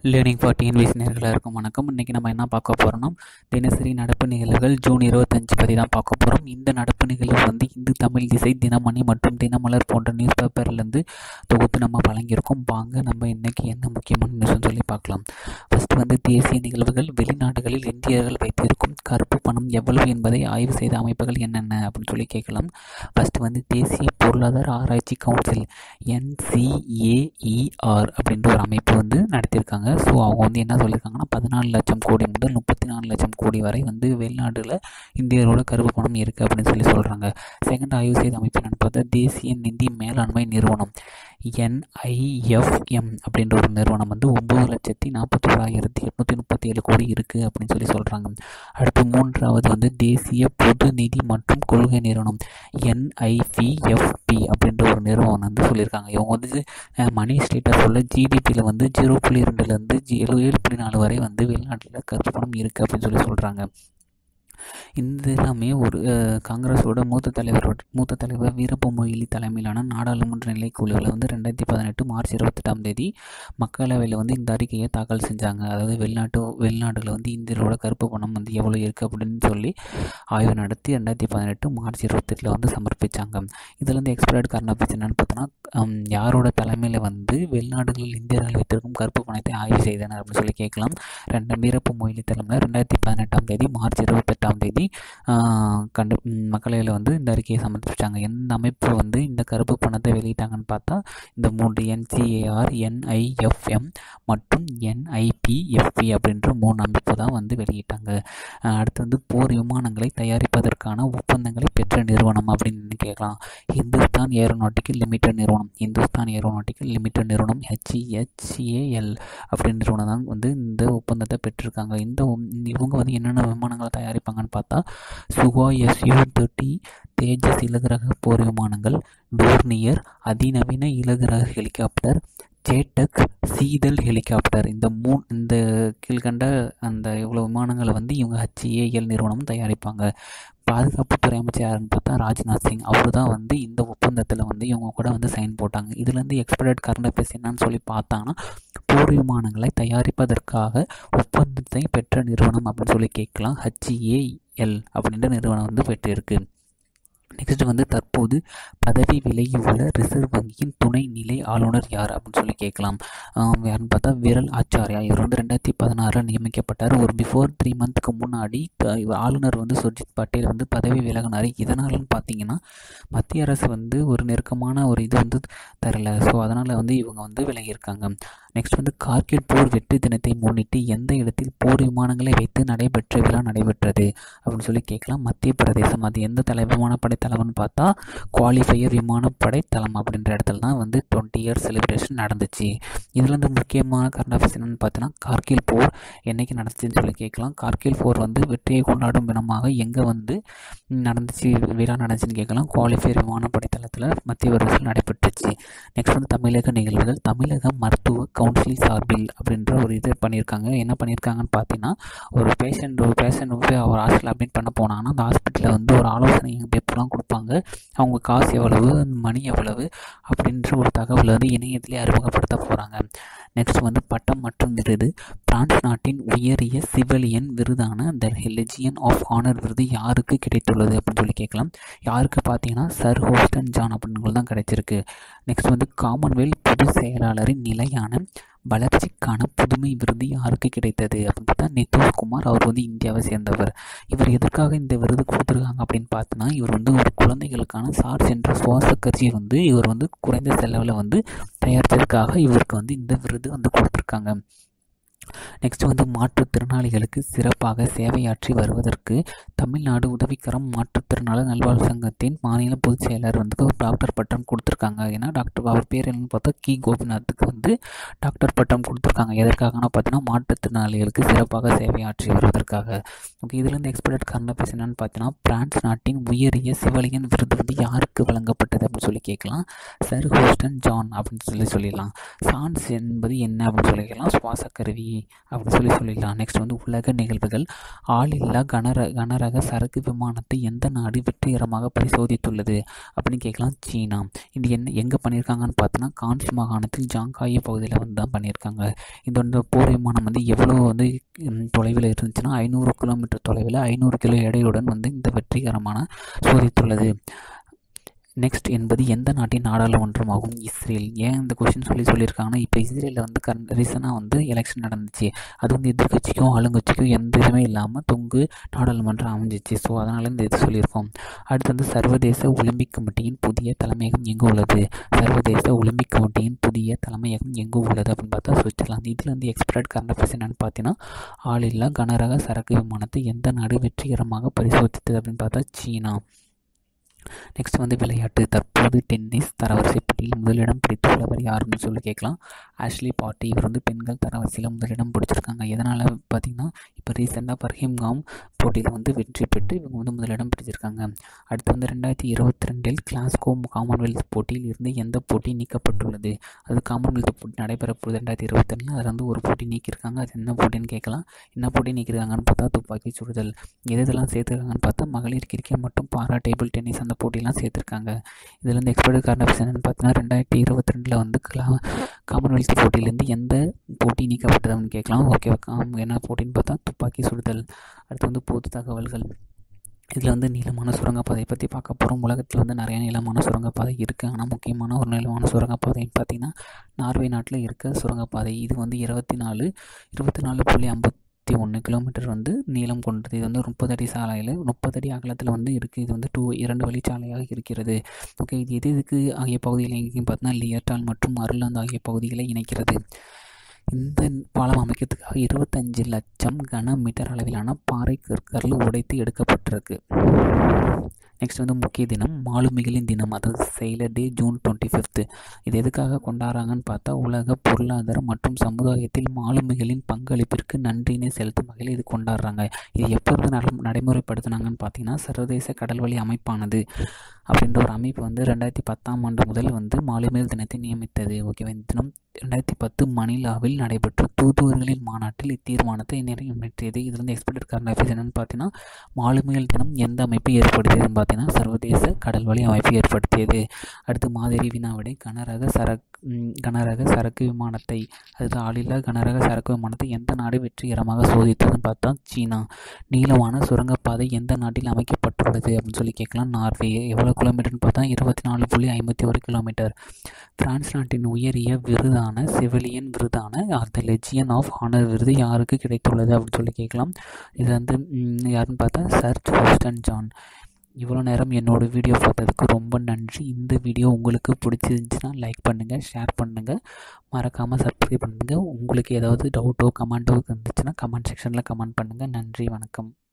Learning for TNPSC நேயர்களாக இருக்கும் வணக்கம். இன்றைக்கி நம்ம என்ன பார்க்க போகிறோம்னா தினசரி நடப்பு நிகழ்வுகள் ஜூன் 25 பற்றி தான் பார்க்க போகிறோம். இந்த நடப்பு நிகழ்வு இந்து தமிழ் திசை, தினமணி மற்றும் தினமலர் போன்ற நியூஸ் பேப்பர்லேருந்து தொகுத்து நம்ம வழங்கியிருக்கோம். வாங்க நம்ம இன்றைக்கி என்ன முக்கியமான நியூஸ்னு சொல்லி பார்க்கலாம். ஃபஸ்ட்டு தேசிய நிகழ்வுகள், வெளிநாடுகளில் இந்தியர்கள் வைத்திருக்கும் கருப்பு பணம் எவ்வளவு என்பதை ஆய்வு செய்த அமைப்புகள் என்னென்ன அப்படின்னு சொல்லி கேட்கலாம். ஃபஸ்ட்டு தேசிய பொருளாதார ஆராய்ச்சி கவுன்சில் NCAER அப்படின்ற ஒரு அமைப்பு நடத்தியிருக்காங்க. ஸோ அவங்க என்ன சொல்லியிருக்காங்கன்னா 14 லட்சம் கோடி முதல் 34 லட்சம் கோடி வரை வெளிநாட்டில் இந்தியரோட கருப்பு பணம் இருக்குது அப்படின்னு சொல்கிறாங்க. செகண்ட் ஆய்வு செய்த அமைப்பு என்னென்னு பார்த்தா தேசிய நிதி மேலாண்மை நிறுவனம் NIFM அப்படின்ற ஒரு நிறுவனம் 9,41,837 கோடி இருக்குது அப்படின்னு சொல்கிறாங்க. அடுத்து மூன்றாவது தேசிய பொது நிதி மற்றும் கொள்கை நிறுவனம் NIPFP அப்படின்ற ஒரு நிறுவனம் சொல்லியிருக்காங்க. இவங்க மணி ஸ்டேட்டஸ் உள்ள ஜிடிபியில் 0.2லேருந்து 7.4 வரை வெளிநாட்டில் கருப்பு பணம் இருக்குது அப்படின்னு சொல்கிறாங்க. இந்த எல்லாமே ஒரு காங்கிரஸோட மூத்த தலைவர் வீரப்ப மொய்லி தலைமையிலான நாடாளுமன்ற நிலைக்குழுவில் 2018 மார்ச் 28 மக்களவையில் இந்த அறிக்கையை தாக்கல் செஞ்சாங்க. அதாவது வெளிநாடுகளில் இந்தியரோட கருப்பு பணம் எவ்வளோ இருக்குது அப்படின்னு சொல்லி ஆய்வு நடத்தி 2018 மார்ச் 28 சமர்ப்பித்தாங்க. இதில் எக்ஸ்பர்ட் காரணம் என்னன்னு பார்த்தோன்னா யாரோட தலைமையில் வெளிநாடுகளில் இந்தியர்கள் வைத்திருக்கும் கருப்பு பணத்தை ஆய்வு செய்தனர் அப்படின்னு சொல்லி கேட்கலாம். வீரப்ப மொய்லி தலைமையில் 2018 மார்ச் 28 மக்களவையில் இந்த அறிக்கையை சமர்ப்பிச்சாங்க. எந்த அமைப்பு இந்த கருப்பு பணத்தை வெளியிட்டாங்கன்னு பார்த்தா இந்த 3 NCAR, NIFM மற்றும் NIPFP அப்படின்ற 3 அமைப்பு தான் வெளியிட்டாங்க. அடுத்து போர் விமானங்களை தயாரிப்பதற்கான ஒப்பந்தங்களை பெற்ற நிறுவனம் அப்படின்னு கேட்கலாம். ஹிந்துஸ்தான் ஏரோநாட்டிக்கல் லிமிடெட் நிறுவனம் HEHAL அப்படின்ற நிறுவனம் தான் இந்த ஒப்பந்தத்தை பெற்றிருக்காங்க. இவங்க என்னென்ன விமானங்களை தயாரிப்பாங்கன்னு பார்த்தா சுகாய் Su-30 தேஜஸ் இலகுரக போர் விமானங்கள், டோர்னியர் அதிநவீன இலகுரக ஹெலிகாப்டர், சேட்டக் சீதல் ஹெலிகாப்டர், இந்த கீழ்கண்ட இவ்வளோ விமானங்களை இவங்க HEAL நிறுவனம் தயாரிப்பாங்க. பாதுகாப்புத்துறை அமைச்சர் யாருன்னு பார்த்தா ராஜ்நாத் சிங். அவர் தான் இந்த ஒப்பந்தத்தில் இவங்க கூட சைன் போட்டாங்க. இதுலேருந்து எக்ஸ்பர்ட் கரண்ட் அஃபேர்ஸ் என்னன்னு சொல்லி பார்த்தாங்கன்னா போர் விமானங்களை தயாரிப்பதற்காக ஒப்பந்தத்தை பெற்ற நிறுவனம் அப்படின்னு சொல்லி கேட்கலாம். HEAL அப்படின்ற நிறுவனம் பெற்றிருக்கு. நெக்ஸ்ட் தற்போது பதவி விலகியுள்ள ரிசர்வ் வங்கியின் துணை நிலை ஆளுநர் யார் அப்படின்னு சொல்லி கேட்கலாம். யாருன்னு பார்த்தா விரல் ஆச்சாரியா. இவர் 2016 நியமிக்கப்பட்டார். ஒரு பிஃபோர் 3 மந்த்துக்கு முன்னாடி ஆளுநர் சுர்ஜித் பட்டேல் பதவி விலகினார். இதனாலன்னு பார்த்தீங்கன்னா மத்திய அரசு ஒரு நெருக்கமான ஒரு இது தரல. ஸோ அதனால் இவங்க விலகியிருக்காங்க. நெக்ஸ்ட் கார்கில் போர் வெற்றி தினத்தை முன்னிட்டு எந்த இடத்தில் போர் விமானங்களை வைத்து நடைபெற்ற விழா நடைபெற்றது அப்படின்னு சொல்லி கேட்கலாம். மத்திய பிரதேசம். அது எந்த விமானப்படை தளம்னு பார்த்தா குவாலிஃபயர் விமானப்படை தளம் அப்படின்ற இடத்துல தான் 20 இயர்ஸ் செலிப்ரேஷன் நடந்துச்சு. இதில் முக்கியமான கரண்ட் அஃபேர்ஸ் என்னென்னு பார்த்தோன்னா கார்கில் போர் என்னைக்கு நடந்துச்சுன்னு சொல்லி கேட்கலாம். கார்கில் போர் வெற்றியை கொண்டாடும் விதமாக எங்கே நடந்துச்சு விழா நடந்துச்சுன்னு கேட்கலாம். குவாலிஃபயர் விமானப்படை தளத்தில் மத்திய பிரதேசத்தில் நடைபெற்றுச்சு. நெக்ஸ்ட் தமிழக நிகழ்வுகள். தமிழக மருத்துவ கவுன்சில் சார்பில் அப்படின்ற ஒரு இது பண்ணியிருக்காங்க. என்ன பண்ணியிருக்காங்கன்னு பார்த்தீங்கன்னா ஒரு பேஷண்ட் போய் அவர் ஹாஸ்பிட்டல் அட்மிட் பண்ண போனாங்கன்னா அந்த ஹாஸ்பிட்டலில் ஒரு ஆலோசனை பேப்பர்லாம் கொடுப்பாங்க. அவங்க காசு எவ்வளவு, மணி எவ்வளவு அப்படின்ற ஒரு தகவல் இணையத்திலே அறிமுகப்படுத்த போகிறாங்க. நெக்ஸ்ட் பட்டம் மற்றும் விருது. பிரான்ஸ் நாட்டின் உயரிய சிவிலியன் விருதான த லெஜியன் ஆஃப் ஆனர் விருது யாருக்கு கிடைத்துள்ளது அப்படின்னு சொல்லி கேட்கலாம். யாருக்கு பார்த்தீங்கன்னா சர் ஹோஸ்டன் ஜான் அப்படின்றது தான் கிடைச்சிருக்கு. நெக்ஸ்ட் காமன்வெல்த் பொது செயலாளரின் நிலையான வளர்ச்சிக்கான புதுமை விருது யாருக்கு கிடைத்தது அப்படின்னு பார்த்தா நிதிஷ் குமார். அவர் இந்தியாவை சேர்ந்தவர். இவர் எதற்காக இந்த விருது கொடுத்துருக்காங்க அப்படின்னு பார்த்தோன்னா இவர் ஒரு குழந்தைகளுக்கான சார்ஜ் என்ற சுவாச கருவியை இவர் குறைந்த செலவில் தயாரித்ததற்காக இவருக்கு இந்த விருது கொடுத்துருக்காங்க. நெக்ஸ்ட் மாற்றுத்திறனாளிகளுக்கு சிறப்பாக சேவையாற்றி வருவதற்கு தமிழ்நாடு உதவிக்கரம் மாற்றுத்திறனாளர் நல்வாழ்வு சங்கத்தின் மாநில பொதுச் செயலர் ஒரு டாக்டர் பட்டம் கொடுத்துருக்காங்க. ஏன்னா அவர் பேர் என்னன்னு பார்த்தா கி கோபிநாத்துக்கு டாக்டர் பட்டம் கொடுத்துருக்காங்க. எதற்காகனா பார்த்தீங்கன்னா மாற்றுத்திறனாளிகளுக்கு சிறப்பாக சேவையாற்றி வருவதற்காக. ஓகே, இதுலேருந்து எக்ஸ்பர்ட் கரண்ட் அஃபேர்ஸ் என்னன்னு பார்த்தீங்கன்னா பிரான்ஸ் நாட்டின் உயரிய சிவிலியன் விருது யாருக்கு வழங்கப்பட்டது அப்படின்னு சொல்லி கேட்கலாம். சர் ஹோஸ்டன் ஜான் அப்படின்னு சொல்லிடலாம். சான்ஸ் என்பது என்ன அப்படின்னு சொல்லிக்கலாம். சுவாச கருவி அப்படின்னு சொல்லிடலாம். நெக்ஸ்ட் வந்து உலக நிகழ்வுகள். ஆளில்லா கனரக சரக்கு விமானத்தை எந்த நாடு வெற்றிகரமாக பரிசோதித்துள்ளது அப்படின்னு கேட்கலாம். சீனா. இது எங்கே பண்ணியிருக்காங்கன்னு பார்த்தோன்னா கான்ஸ் மாகாணத்தில் ஜாங்காயி பகுதியில் வந்து தான் பண்ணியிருக்காங்க. இந்த போர் விமானம் வந்து எவ்வளோ வந்து தொலைவில் இருந்துச்சுன்னா 500 கிலோமீட்டர் தொலைவில் 500 கிலோ எடையுடன் வந்து இந்த வெற்றிகரமான சோதித்துள்ளது. நெக்ஸ்ட் என்பது எந்த நாட்டின் நாடாளுமன்றம் ஆகும்? இஸ்ரேல். ஏன் இந்த கொஸ்டின் சொல்லியிருக்காங்கன்னா, இப்போ இஸ்ரேலில் வந்து ரீசனாக வந்து எலெக்ஷன் நடந்துச்சு. அது வந்து எதிர்கட்சிக்கும் ஆளுங்கட்சிக்கும் எந்த இதுவுமே இல்லாமல் தொங்கு நாடாளுமன்றம் அமைஞ்சிச்சு. ஸோ அதனால் இந்த இது சொல்லியிருக்கோம். அடுத்து வந்து சர்வதேச ஒலிம்பிக் கமிட்டியின் புதிய தலைமையகம் எங்கே உள்ளது? சர்வதேச ஒலிம்பிக் கமிட்டியின் புதிய தலைமையகம் எங்கே உள்ளது அப்படின்னு பார்த்தா சுவிட்சர்லாந்து. இதில் வந்து எக்ஸ்பர்ட் கரண்ட் அஃபேர்ஸ் என்னென்னு பார்த்தீங்கன்னா, ஆளில்லா கனரக சரக்கு விமானத்தை எந்த நாடு வெற்றிகரமாக பரிசோதித்தது அப்படின்னு பார்த்தா சீனா. நெக்ஸ்ட் வந்து விளையாட்டு. தற்போது டென்னிஸ் தரவரிசை போட்டியில் முதலிடம் பிடித்துள்ளவர் யாருன்னு சொல்லி கேட்கலாம். Ashleigh Barty. இவர் வந்து பெண்கள் தரவரிசையில் முதலிடம் பிடிச்சிருக்காங்க. எதனால் பார்த்திங்கன்னா, இப்போ ரீசெண்டாக பர்ஹிம்காம் போட்டியில் வந்து வெற்றி பெற்று இவங்க வந்து முதலிடம் பிடிச்சிருக்காங்க. அடுத்து வந்து 2022 கிளாஸ்கோ காமன்வெல்த் போட்டியில் இருந்து எந்த போட்டி நீக்கப்பட்டுள்ளது? அது காமன்வெல்த் போட்டி நடைபெற போகுது 2022. அதில் வந்து ஒரு போட்டி நீக்கியிருக்காங்க. அது என்ன போட்டின்னு கேட்கலாம். என்ன போட்டி நீக்கிருக்காங்கன்னு பார்த்தா துப்பாக்கி சுடுதல். எதெல்லாம் சேர்த்துருக்காங்கன்னு பார்த்தா மகளிர் கிரிக்கெட் மற்றும் பாரா டேபிள் டென்னிஸ் அந்த போட்டியெல்லாம் சேர்த்துருக்காங்க. இதில் வந்து எக்ஸ்பர்ட் கரண்ட் அஃபேர்ஸ் என்னென்னு பார்த்தீங்கன்னா, 2022 வந்து காமன்வெல்த் போட்டியிலேருந்து எந்த போட்டி நீக்கப்பட்டது அப்படின்னு கேட்கலாம். ஓகே, என்ன போட்டின்னு பார்த்தா துப்பாக்கி சுடுதல். அடுத்து வந்து பொது தகவல்கள். இதில் வந்து நீளமான சுரங்கப்பாதை பற்றி பார்க்க போகிறோம். உலகத்தில் வந்து நிறைய நீளமான சுரங்கப்பாதை இருக்குது. ஆனால் முக்கியமான ஒரு நீளமான சுரங்கப்பாதைன்னு பார்த்திங்கன்னா நார்வே நாட்டில் இருக்க சுரங்கப்பாதை. இது வந்து 24.51 கிலோமீட்டர் வந்து நீளம் கொண்டது. இது வந்து 30 அடி சாலையில் 30 அடி அகலத்தில் வந்து இருக்குது. இது வந்து 2 வழிச்சாலையாக இருக்கிறது. ஓகே, இது எதுக்கு ஆகிய பகுதிகளை எங்கேயும் பார்த்தீங்கன்னா லியர்டால் மற்றும் அருளாந்து ஆகிய பகுதிகளை இணைக்கிறது. இந்த பாலம் அமைக்கிறதுக்காக 25 லட்சம் கன மீட்டர் அளவிலான பாறை கற்கள் உடைத்து எடுக்கப்பட்டிருக்கு. நெக்ஸ்ட் வந்து முக்கிய தினம் மாலுமிகளின் தினம், அதாவது செயிலர் டே, ஜூன் 25. இது எதுக்காக கொண்டாடுறாங்கன்னு பார்த்தா உலக பொருளாதாரம் மற்றும் சமுதாயத்தில் மாலுமிகளின் பங்களிப்பிற்கு நன்றினை செலுத்தும் வகையில் இது கொண்டாடுறாங்க. இது எப்பொழுது நடைமுறைப்படுத்தினாங்கன்னு பார்த்தீங்கன்னா, சர்வதேச கடல்வழி அமைப்பானது அப்படின்ற ஒரு அமைப்பு வந்து 2010 முதல் வந்து மாலுமிகள் தினத்தை நியமித்தது. ஓகேவா. இந்த தினம் 2010 மணிலாவில் நடைபெற்ற தூதுவர்களின் மாநாட்டில் இத்தீர்மானத்தை நிறைவேற்றியது. இது வந்து எக்ஸ்பர்ட் கரண்ட் அஃபேர்ஸ் என்னன்னு பார்த்தீங்கன்னா, மாலுமிகள் தினம் எந்த அமைப்பு ஏற்படுத்தியதுன்னு பார்த்தீங்கன்னா சர்வதேச கடல்வழி அமைப்பு ஏற்படுத்தியது. அடுத்து மாதிரி வினாவிடை. கனரக சரக்கு விமானத்தை, அதாவது ஆளில்லா கனரக சரக்கு விமானத்தை எந்த நாடு வெற்றிகரமாக சோதித்ததுன்னு பார்த்தா சீனா. நீளமான சுரங்கப்பாதை எந்த நாட்டில் அமைக்கப்பட்டுள்ளது அப்படின்னு சொல்லி கேட்கலாம். நார்வே. எவ்வளோ கிலோமீட்டர்னு பார்த்தா 24.51 கிலோமீட்டர். பிரான்ஸ் நாட்டின் உயரிய விருதான சிவிலியன் விருதான தி லெஜியன் ஆஃப் ஹானர் விருது யாருக்கு கிடைத்துள்ளது அப்படின்னு சொல்லி கேட்கலாம். இது வந்து யாருன்னு பார்த்தா சர் ஹூஸ்டன் ஜான். இவ்வளோ நேரம் என்னோடய வீடியோ பார்த்ததுக்கு ரொம்ப நன்றி. இந்த வீடியோ உங்களுக்கு பிடிச்சிருந்துச்சுன்னா லைக் பண்ணுங்கள், ஷேர் பண்ணுங்கள், மறக்காமல் சப்ஸ்கிரைப் பண்ணுங்கள். உங்களுக்கு ஏதாவது டவுட்டோ கமெண்ட்டோ இருந்துச்சுன்னா கமெண்ட் செக்ஷனில் கமெண்ட் பண்ணுங்கள். நன்றி, வணக்கம்.